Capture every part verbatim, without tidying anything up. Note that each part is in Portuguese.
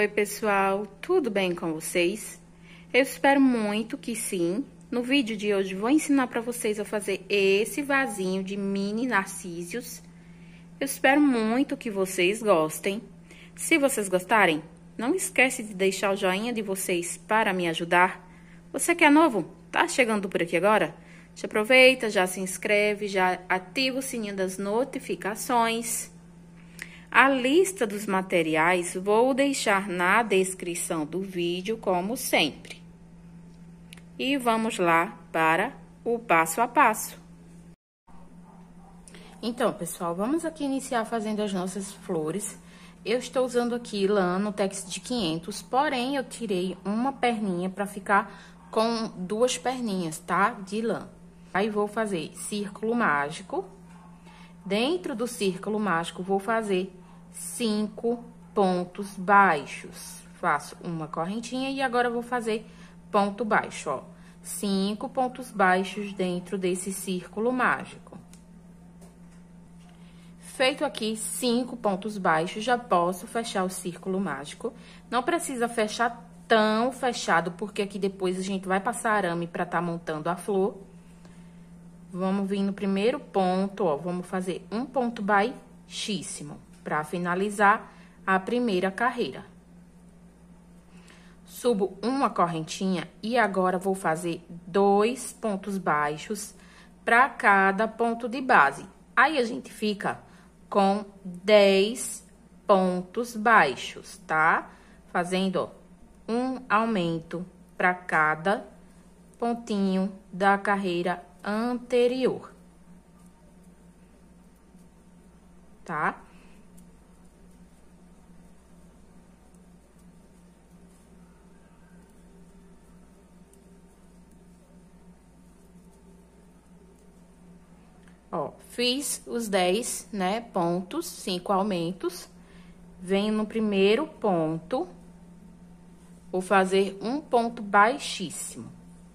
Oi, pessoal, tudo bem com vocês? Eu espero muito que sim. No vídeo de hoje, vou ensinar para vocês a fazer esse vasinho de mini narcísios. Eu espero muito que vocês gostem. Se vocês gostarem, não esquece de deixar o joinha de vocês para me ajudar. Você que é novo, tá chegando por aqui agora? Já aproveita, já se inscreve, já ativa o sininho das notificações. A lista dos materiais vou deixar na descrição do vídeo, como sempre. E vamos lá para o passo a passo. Então, pessoal, vamos aqui iniciar fazendo as nossas flores. Eu estou usando aqui lã no Tex de quinhentos, porém, eu tirei uma perninha para ficar com duas perninhas, tá? De lã. Aí, vou fazer círculo mágico. Dentro do círculo mágico, vou fazer cinco pontos baixos. Faço uma correntinha e agora vou fazer ponto baixo, ó. Cinco pontos baixos dentro desse círculo mágico. Feito aqui cinco pontos baixos, já posso fechar o círculo mágico. Não precisa fechar tão fechado, porque aqui depois a gente vai passar arame pra tá montando a flor. Vamos vir no primeiro ponto, ó, vamos fazer um ponto baixíssimo para finalizar a primeira carreira. Subo uma correntinha e agora vou fazer dois pontos baixos para cada ponto de base. Aí, a gente fica com dez pontos baixos, tá? Fazendo, ó, um aumento para cada pontinho da carreira anterior, tá? Ó, fiz os dez, né, pontos, cinco aumentos. Venho no primeiro ponto, vou fazer um ponto baixíssimo.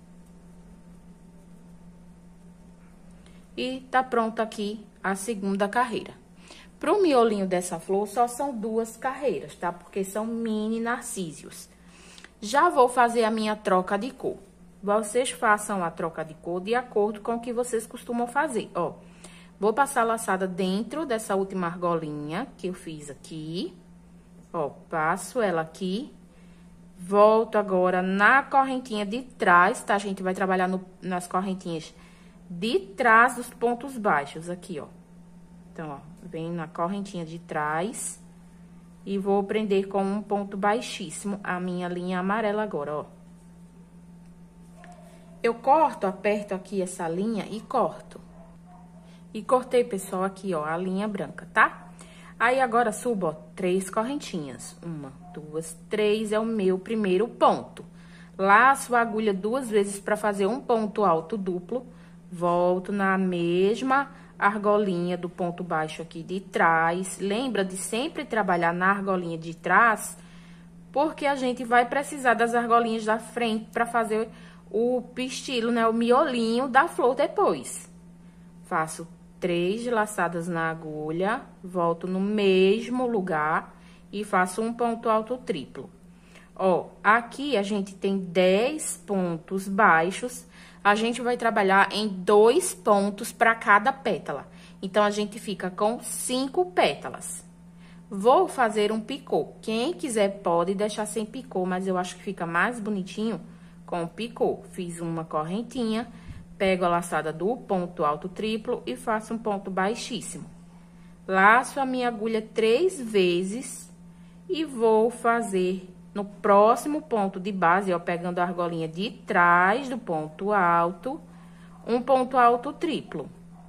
E tá pronta aqui a segunda carreira. Pro miolinho dessa flor, só são duas carreiras, tá? Porque são mini narcísios. Já vou fazer a minha troca de cor. Vocês façam a troca de cor de acordo com o que vocês costumam fazer, ó. Vou passar a laçada dentro dessa última argolinha que eu fiz aqui. Ó, passo ela aqui. Volto agora na correntinha de trás, tá? A gente vai trabalhar no, nas correntinhas de trás dos pontos baixos, aqui, ó. Então, ó, vem na correntinha de trás e vou prender com um ponto baixíssimo a minha linha amarela agora, ó. Eu corto, aperto aqui essa linha e corto. E cortei, pessoal, aqui, ó, a linha branca, tá? Aí, agora, subo, ó, três correntinhas. Uma, duas, três, é o meu primeiro ponto. Laço a agulha duas vezes pra fazer um ponto alto duplo. Volto na mesma argolinha do ponto baixo aqui de trás. Lembra de sempre trabalhar na argolinha de trás, porque a gente vai precisar das argolinhas da frente para fazer o pistilo, né? O miolinho da flor depois. Faço três laçadas na agulha, volto no mesmo lugar e faço um ponto alto triplo. Ó, aqui a gente tem dez pontos baixos. A gente vai trabalhar em dois pontos para cada pétala. Então, a gente fica com cinco pétalas. Vou fazer um picô. Quem quiser pode deixar sem picô, mas eu acho que fica mais bonitinho com picô. Fiz uma correntinha, pego a laçada do ponto alto triplo e faço um ponto baixíssimo. Laço a minha agulha três vezes e vou fazer no próximo ponto de base, ó, pegando a argolinha de trás do ponto alto, um ponto alto triplo.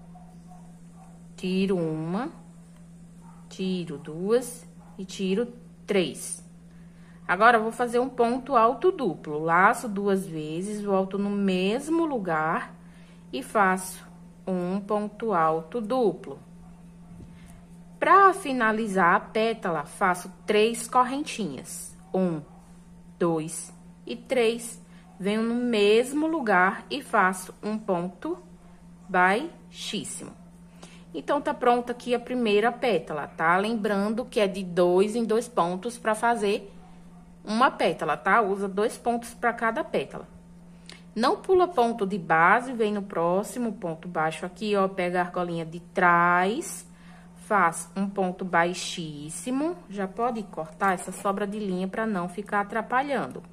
Tiro uma, tiro duas e tiro três. Agora, eu vou fazer um ponto alto duplo. Laço duas vezes, volto no mesmo lugar e faço um ponto alto duplo. Para finalizar a pétala, faço três correntinhas. Um, dois e três. Venho no mesmo lugar e faço um ponto baixíssimo. Então, tá pronta aqui a primeira pétala, tá? Lembrando que é de dois em dois pontos para fazer uma pétala, tá? Usa dois pontos para cada pétala. Não pula ponto de base, vem no próximo ponto baixo aqui, ó, pega a argolinha de trás, faz um ponto baixíssimo, já pode cortar essa sobra de linha para não ficar atrapalhando.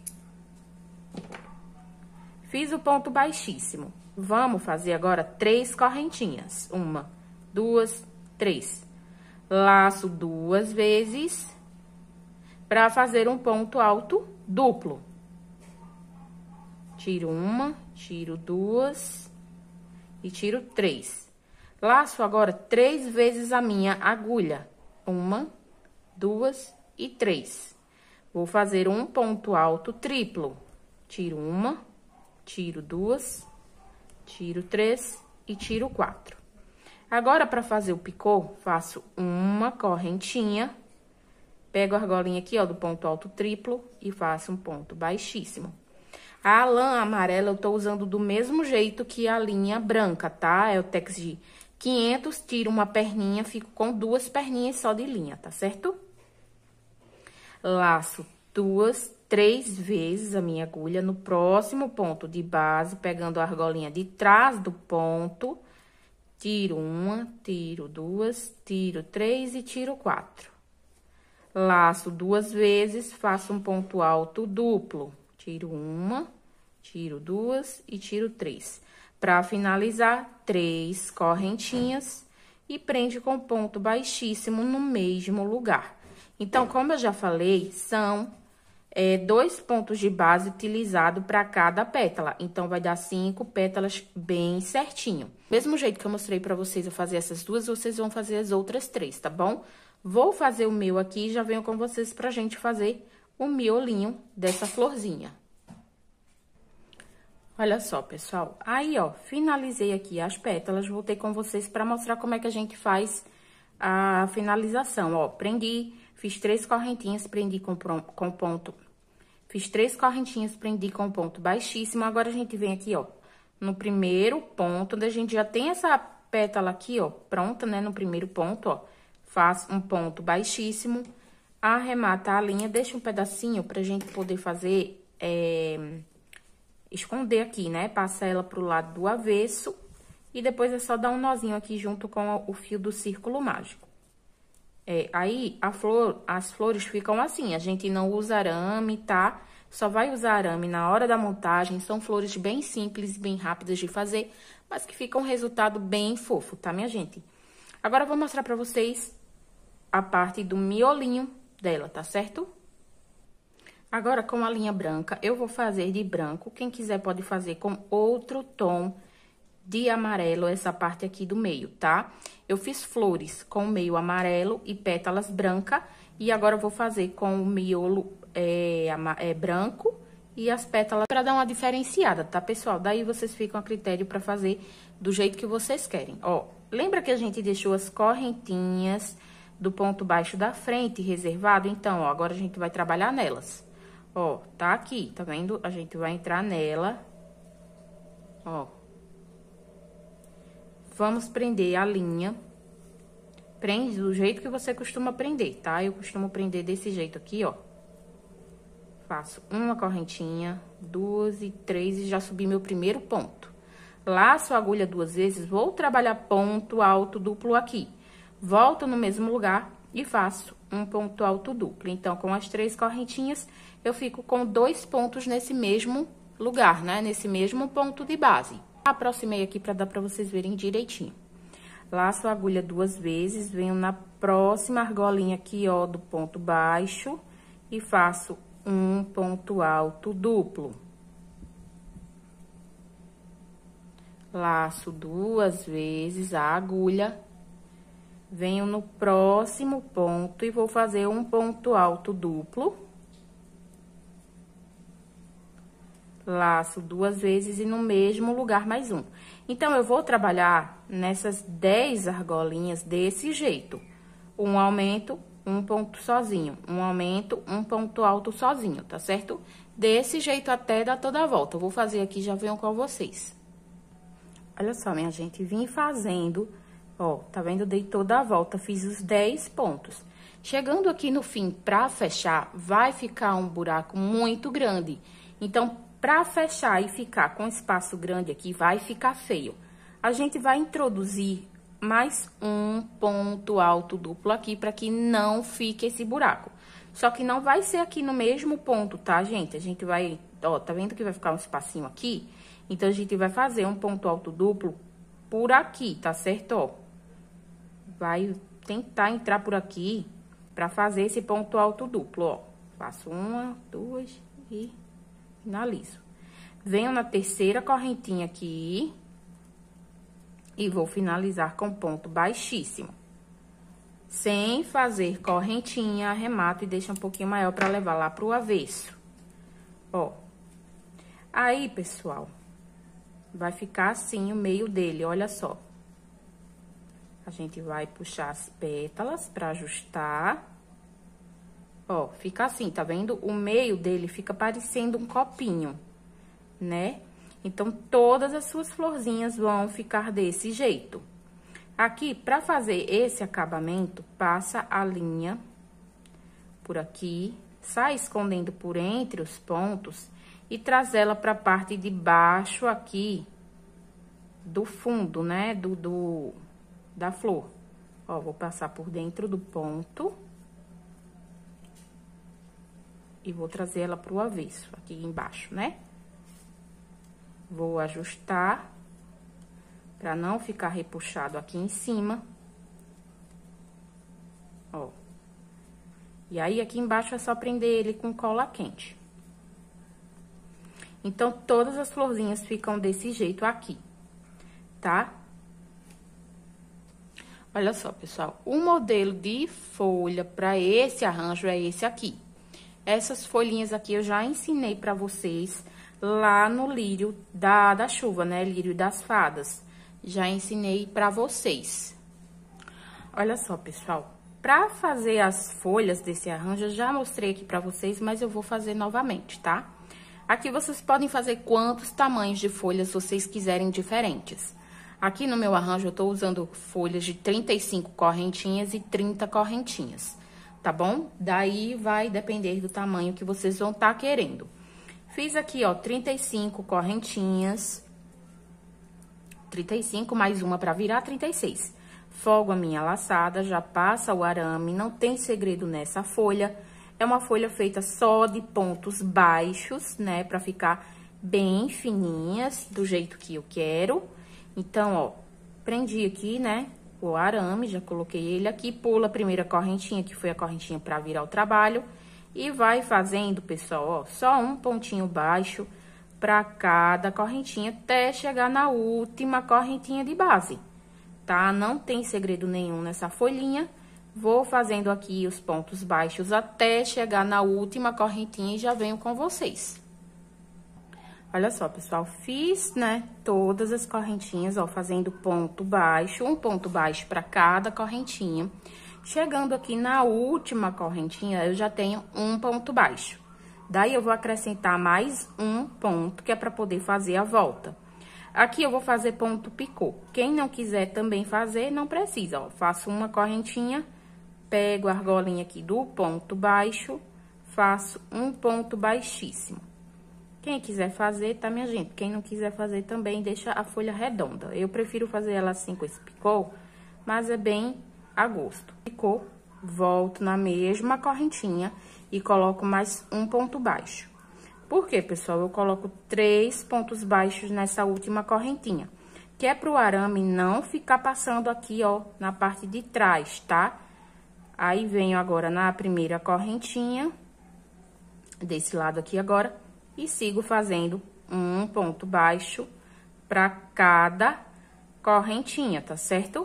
Fiz o ponto baixíssimo. Vamos fazer agora três correntinhas. Uma, duas, três. Laço duas vezes para fazer um ponto alto duplo. Tiro uma, tiro duas e tiro três. Laço agora três vezes a minha agulha. Uma, duas e três. Vou fazer um ponto alto triplo. Tiro uma, tiro duas, tiro três e tiro quatro. Agora, para fazer o picô, faço uma correntinha, pego a argolinha aqui, ó, do ponto alto triplo e faço um ponto baixíssimo. A lã amarela eu tô usando do mesmo jeito que a linha branca, tá? É o Tex de quinhentos, tiro uma perninha, fico com duas perninhas só de linha, tá certo? Laço duas, três vezes a minha agulha no próximo ponto de base, pegando a argolinha de trás do ponto, tiro uma, tiro duas, tiro três e tiro quatro. Laço duas vezes, faço um ponto alto duplo. Tiro uma, tiro duas e tiro três. Para finalizar, três correntinhas e prende com ponto baixíssimo no mesmo lugar. Então, como eu já falei, são é, dois pontos de base utilizados para cada pétala. Então, vai dar cinco pétalas bem certinho. Mesmo jeito que eu mostrei para vocês eu fazer essas duas, vocês vão fazer as outras três, tá bom? Vou fazer o meu aqui e já venho com vocês pra gente fazer o miolinho dessa florzinha. Olha só, pessoal, aí, ó, finalizei aqui as pétalas, voltei com vocês pra mostrar como é que a gente faz a finalização, ó. Prendi, fiz três correntinhas, prendi com, com ponto, fiz três correntinhas, prendi com ponto baixíssimo, agora a gente vem aqui, ó, no primeiro ponto, onde a gente já tem essa pétala aqui, ó, pronta, né, no primeiro ponto, ó, faço um ponto baixíssimo, arremata a linha, deixa um pedacinho pra gente poder fazer, é, esconder aqui, né? Passa ela pro lado do avesso e depois é só dar um nozinho aqui junto com o fio do círculo mágico. É, aí, a flor, as flores ficam assim, a gente não usa arame, tá? Só vai usar arame na hora da montagem, são flores bem simples, bem rápidas de fazer, mas que ficam um resultado bem fofo, tá, minha gente? Agora, eu vou mostrar pra vocês a parte do miolinho dela, tá certo? Agora, com a linha branca, eu vou fazer de branco. Quem quiser pode fazer com outro tom de amarelo, essa parte aqui do meio, tá? Eu fiz flores com meio amarelo e pétalas branca. E agora, eu vou fazer com o miolo é, é, branco e as pétalas para dar uma diferenciada, tá, pessoal? Daí, vocês ficam a critério para fazer do jeito que vocês querem. Ó, lembra que a gente deixou as correntinhas do ponto baixo da frente reservado? Então, ó, agora a gente vai trabalhar nelas. Ó, tá aqui, tá vendo? A gente vai entrar nela, ó. Vamos prender a linha. Prende do jeito que você costuma prender, tá? Eu costumo prender desse jeito aqui, ó. Faço uma correntinha, duas e três e já subi meu primeiro ponto. Laço a agulha duas vezes, vou trabalhar ponto alto duplo aqui. Volto no mesmo lugar e faço um ponto alto duplo. Então, com as três correntinhas, eu fico com dois pontos nesse mesmo lugar, né? Nesse mesmo ponto de base. Aproximei aqui para dar para vocês verem direitinho. Laço a agulha duas vezes, venho na próxima argolinha aqui, ó, do ponto baixo e faço um ponto alto duplo. Laço duas vezes a agulha, venho no próximo ponto e vou fazer um ponto alto duplo. Laço duas vezes e no mesmo lugar mais um. Então, eu vou trabalhar nessas dez argolinhas desse jeito. Um aumento, um ponto sozinho. Um aumento, um ponto alto sozinho, tá certo? Desse jeito até dar toda a volta. Eu vou fazer aqui, já venho com vocês. Olha só, minha gente, vim fazendo, ó, tá vendo? Dei toda a volta, fiz os dez pontos. Chegando aqui no fim, pra fechar, vai ficar um buraco muito grande. Então, pra fechar e ficar com espaço grande aqui, vai ficar feio. A gente vai introduzir mais um ponto alto duplo aqui, pra que não fique esse buraco. Só que não vai ser aqui no mesmo ponto, tá, gente? A gente vai, ó, tá vendo que vai ficar um espacinho aqui? Então, a gente vai fazer um ponto alto duplo por aqui, tá certo, ó? Vai tentar entrar por aqui pra fazer esse ponto alto duplo, ó. Faço uma, duas e finalizo. Venho na terceira correntinha aqui e vou finalizar com ponto baixíssimo. Sem fazer correntinha, arremato e deixa um pouquinho maior pra levar lá pro avesso. Ó. Aí, pessoal, vai ficar assim o meio dele, olha só. A gente vai puxar as pétalas pra ajustar. Ó, fica assim, tá vendo? O meio dele fica parecendo um copinho, né? Então, todas as suas florzinhas vão ficar desse jeito. Aqui, pra fazer esse acabamento, passa a linha por aqui, sai escondendo por entre os pontos e traz ela pra parte de baixo aqui do fundo, né? Do, do, da flor. Ó, vou passar por dentro do ponto. E vou trazer ela pro avesso, aqui embaixo, né? Vou ajustar, pra não ficar repuxado aqui em cima. Ó. E aí, aqui embaixo é só prender ele com cola quente. Então, todas as florzinhas ficam desse jeito aqui, tá? Olha só, pessoal, o modelo de folha pra esse arranjo é esse aqui. Essas folhinhas aqui eu já ensinei pra vocês lá no lírio da, da chuva, né? Lírio das fadas. Já ensinei pra vocês. Olha só, pessoal. Pra fazer as folhas desse arranjo, eu já mostrei aqui pra vocês, mas eu vou fazer novamente, tá? Aqui vocês podem fazer quantos tamanhos de folhas vocês quiserem diferentes. Aqui no meu arranjo eu tô usando folhas de trinta e cinco correntinhas e trinta correntinhas. Tá bom? Daí vai depender do tamanho que vocês vão estar querendo. Fiz aqui, ó, trinta e cinco correntinhas. trinta e cinco mais uma pra virar trinta e seis. Folgo a minha laçada, já passa o arame, não tem segredo nessa folha. É uma folha feita só de pontos baixos, né? Pra ficar bem fininhas, do jeito que eu quero. Então, ó, prendi aqui, né? O arame, já coloquei ele aqui, pula a primeira correntinha, que foi a correntinha pra virar o trabalho, e vai fazendo, pessoal, ó, só um pontinho baixo pra cada correntinha, até chegar na última correntinha de base, tá? Não tem segredo nenhum nessa folhinha, vou fazendo aqui os pontos baixos até chegar na última correntinha e já venho com vocês. Olha só, pessoal, fiz, né, todas as correntinhas, ó, fazendo ponto baixo, um ponto baixo para cada correntinha. Chegando aqui na última correntinha, eu já tenho um ponto baixo. Daí, eu vou acrescentar mais um ponto, que é para poder fazer a volta. Aqui, eu vou fazer ponto picô. Quem não quiser também fazer, não precisa, ó. Faço uma correntinha, pego a argolinha aqui do ponto baixo, faço um ponto baixíssimo. Quem quiser fazer, tá, minha gente? Quem não quiser fazer também, deixa a folha redonda. Eu prefiro fazer ela assim com esse picô, mas é bem a gosto. Picô, volto na mesma correntinha e coloco mais um ponto baixo. Por quê, pessoal? Eu coloco três pontos baixos nessa última correntinha, que é pro arame não ficar passando aqui, ó, na parte de trás, tá? Aí, venho agora na primeira correntinha, desse lado aqui agora, e sigo fazendo um ponto baixo pra cada correntinha, tá certo?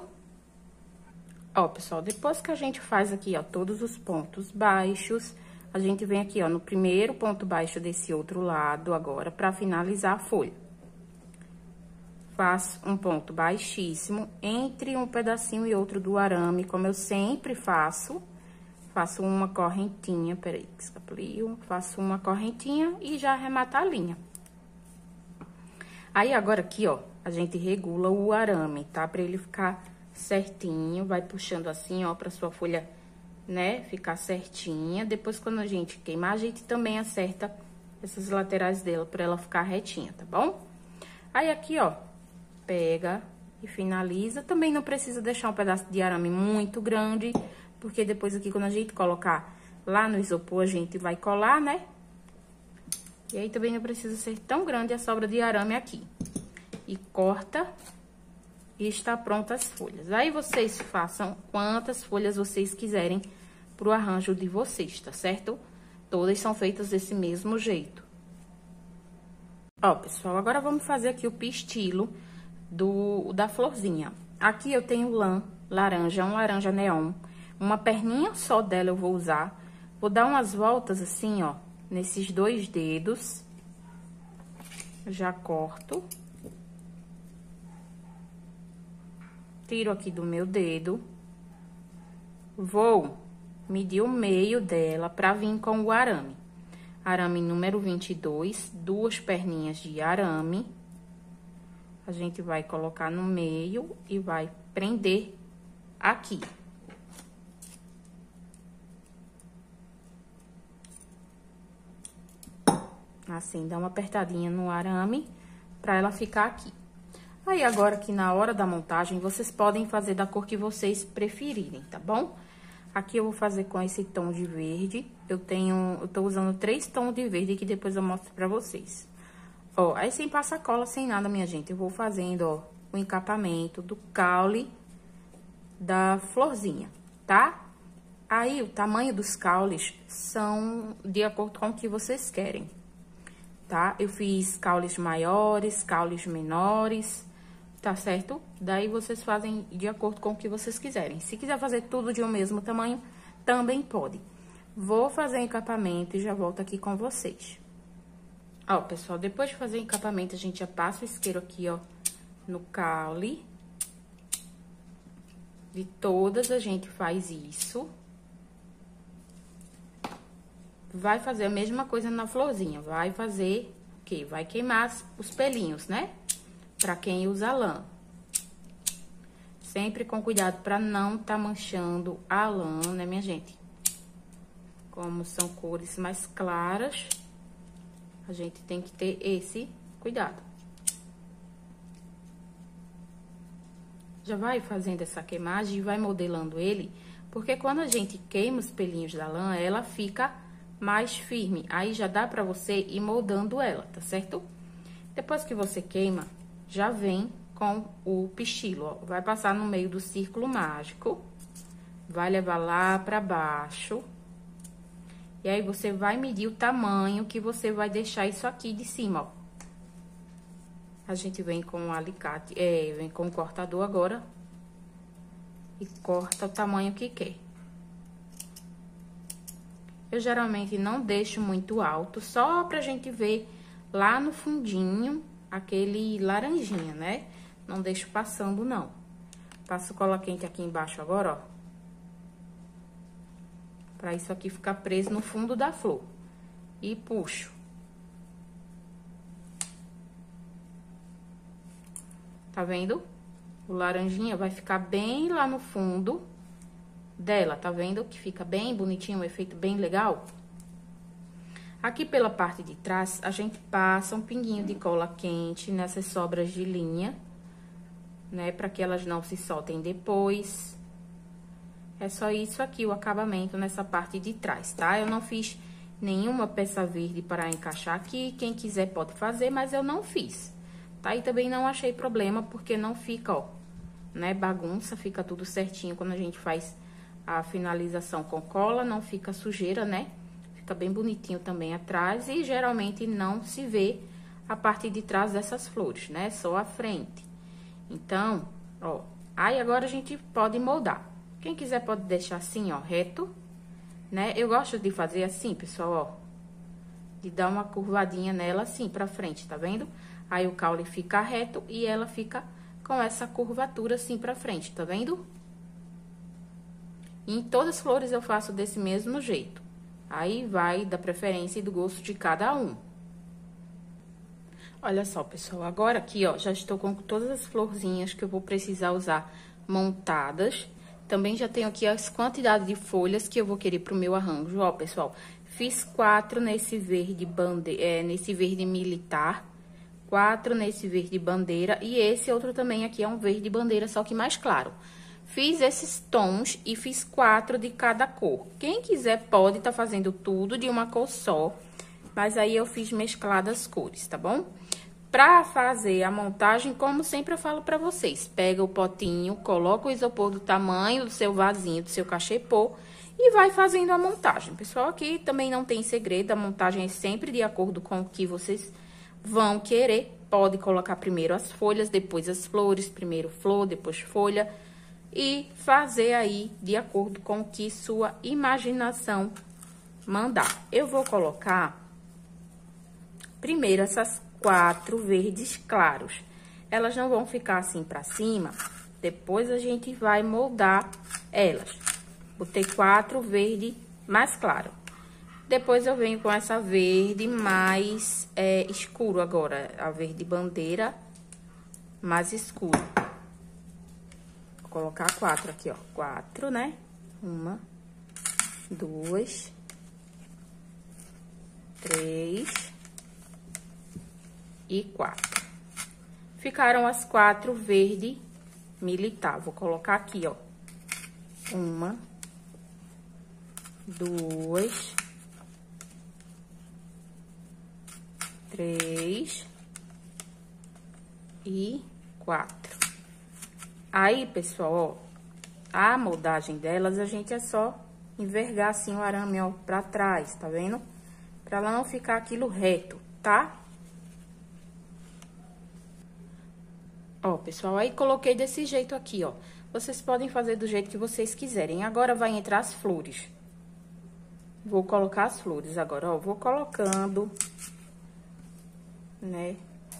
Ó, pessoal, depois que a gente faz aqui, ó, todos os pontos baixos, a gente vem aqui, ó, no primeiro ponto baixo desse outro lado agora, pra finalizar a folha. Faço um ponto baixíssimo entre um pedacinho e outro do arame, como eu sempre faço. Faço uma correntinha, peraí, que escapuliu. Faço uma correntinha e já arremata a linha. Aí, agora aqui, ó, a gente regula o arame, tá? Pra ele ficar certinho, vai puxando assim, ó, pra sua folha né, ficar certinha. Depois, quando a gente queimar, a gente também acerta essas laterais dela pra ela ficar retinha, tá bom? Aí, aqui, ó, pega e finaliza. Também não precisa deixar um pedaço de arame muito grande, porque depois aqui, quando a gente colocar lá no isopor, a gente vai colar, né? E aí, também não precisa ser tão grande a sobra de arame aqui. E corta, e está pronta as folhas. Aí, vocês façam quantas folhas vocês quiserem pro arranjo de vocês, tá certo? Todas são feitas desse mesmo jeito. Ó, pessoal, agora vamos fazer aqui o pistilo do, da florzinha. Aqui eu tenho lã laranja, um laranja neon. Uma perninha só dela eu vou usar. Vou dar umas voltas assim, ó, nesses dois dedos. Já corto. Tiro aqui do meu dedo. Vou medir o meio dela pra vir com o arame. Arame número vinte e dois, duas perninhas de arame. A gente vai colocar no meio e vai prender aqui. Assim, dá uma apertadinha no arame pra ela ficar aqui. Aí, agora que na hora da montagem, vocês podem fazer da cor que vocês preferirem, tá bom? Aqui eu vou fazer com esse tom de verde. Eu tenho, eu tô usando três tons de verde que depois eu mostro pra vocês. Ó, aí sem passar cola, sem nada, minha gente, eu vou fazendo, ó, o encapamento do caule da florzinha, tá? Aí, o tamanho dos caules são de acordo com o que vocês querem, tá? Eu fiz caules maiores, caules menores, tá certo? Daí, vocês fazem de acordo com o que vocês quiserem. Se quiser fazer tudo de um mesmo tamanho, também pode. Vou fazer encapamento e já volto aqui com vocês. Ó, pessoal, depois de fazer encapamento, a gente já passa o isqueiro aqui, ó, no caule. De todas, a gente faz isso. Vai fazer a mesma coisa na florzinha. Vai fazer o quê? Vai queimar os pelinhos, né? Pra quem usa lã. Sempre com cuidado pra não tá manchando a lã, né, minha gente? Como são cores mais claras, a gente tem que ter esse cuidado. Já vai fazendo essa queimagem e vai modelando ele, porque quando a gente queima os pelinhos da lã, ela fica mais firme. Aí já dá pra você ir moldando ela, tá certo? Depois que você queima, já vem com o pistilo, ó. Vai passar no meio do círculo mágico, vai levar lá pra baixo. E aí, você vai medir o tamanho que você vai deixar isso aqui de cima, ó. A gente vem com o alicate, é, vem com o cortador agora. E corta o tamanho que quer. Eu geralmente não deixo muito alto, só pra gente ver lá no fundinho aquele laranjinha, né? Não deixo passando, não. Passo cola quente aqui embaixo agora, ó. Pra isso aqui ficar preso no fundo da flor. E puxo. Tá vendo? O laranjinha vai ficar bem lá no fundo dela, tá vendo? Que fica bem bonitinho, um efeito bem legal. Aqui pela parte de trás, a gente passa um pinguinho de cola quente nessas sobras de linha, né? Pra que elas não se soltem depois. É só isso aqui, o acabamento nessa parte de trás, tá? Eu não fiz nenhuma peça verde para encaixar aqui. Quem quiser pode fazer, mas eu não fiz, tá? E também não achei problema, porque não fica, ó, né, bagunça, fica tudo certinho quando a gente faz a finalização com cola, não fica sujeira, né? Fica bem bonitinho também atrás e geralmente não se vê a parte de trás dessas flores, né? Só a frente. Então, ó, aí agora a gente pode moldar. Quem quiser pode deixar assim, ó, reto, né? Eu gosto de fazer assim, pessoal, ó, de dar uma curvadinha nela assim pra frente, tá vendo? Aí o caule fica reto e ela fica com essa curvatura assim pra frente, tá vendo? E em todas as flores eu faço desse mesmo jeito. Aí vai da preferência e do gosto de cada um. Olha só, pessoal, agora aqui, ó, já estou com todas as florzinhas que eu vou precisar usar montadas. Também já tenho aqui as quantidades de folhas que eu vou querer pro meu arranjo. Ó, pessoal, fiz quatro nesse verde bande... é, nesse verde militar, quatro nesse verde bandeira, e esse outro também aqui é um verde bandeira, só que mais claro. Fiz esses tons e fiz quatro de cada cor. Quem quiser pode estar fazendo tudo de uma cor só, mas aí eu fiz mescladas as cores, tá bom? Pra fazer a montagem, como sempre eu falo pra vocês, pega o potinho, coloca o isopor do tamanho do seu vasinho, do seu cachepô e vai fazendo a montagem. Pessoal, aqui também não tem segredo, a montagem é sempre de acordo com o que vocês vão querer. Pode colocar primeiro as folhas, depois as flores, primeiro flor, depois folha, e fazer aí de acordo com o que sua imaginação mandar. Eu vou colocar primeiro essas quatro verdes claros. Elas não vão ficar assim pra cima, depois a gente vai moldar elas. Botei quatro verde mais claro. Depois eu venho com essa verde mais é, escuro agora, a verde bandeira mais escuro. Vou colocar quatro aqui, ó, quatro, né? Uma, duas, três e quatro. Ficaram as quatro verde militar. Vou colocar aqui, ó. Uma, duas, três e quatro. Aí, pessoal, ó, a moldagem delas, a gente é só envergar assim o arame, ó, pra trás, tá vendo? Pra ela não ficar aquilo reto, tá? Ó, pessoal, aí coloquei desse jeito aqui, ó. Vocês podem fazer do jeito que vocês quiserem. Agora, vai entrar as flores. Vou colocar as flores agora, ó. Vou colocando, né?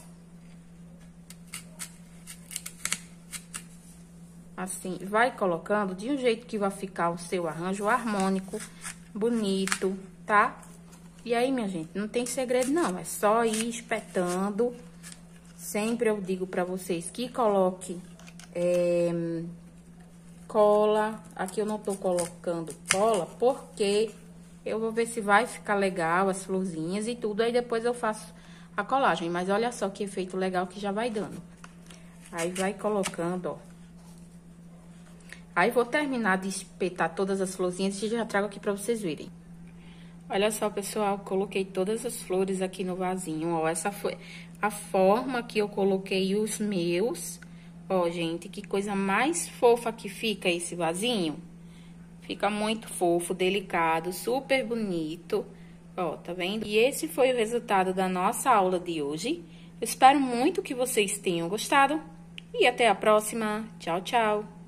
Assim, vai colocando de um jeito que vai ficar o seu arranjo harmônico, bonito, tá? E aí, minha gente, não tem segredo, não. É só ir espetando. Sempre eu digo pra vocês que coloque é, cola. Aqui eu não tô colocando cola, porque eu vou ver se vai ficar legal as florzinhas e tudo. Aí depois eu faço a colagem. Mas olha só que efeito legal que já vai dando. Aí vai colocando, ó. Aí vou terminar de espetar todas as florzinhas e já trago aqui pra vocês verem. Olha só, pessoal, coloquei todas as flores aqui no vasinho, ó. Essa foi a forma que eu coloquei os meus. Ó, gente, que coisa mais fofa que fica esse vasinho. Fica muito fofo, delicado, super bonito. Ó, tá vendo? E esse foi o resultado da nossa aula de hoje. Eu espero muito que vocês tenham gostado. E até a próxima. Tchau, tchau.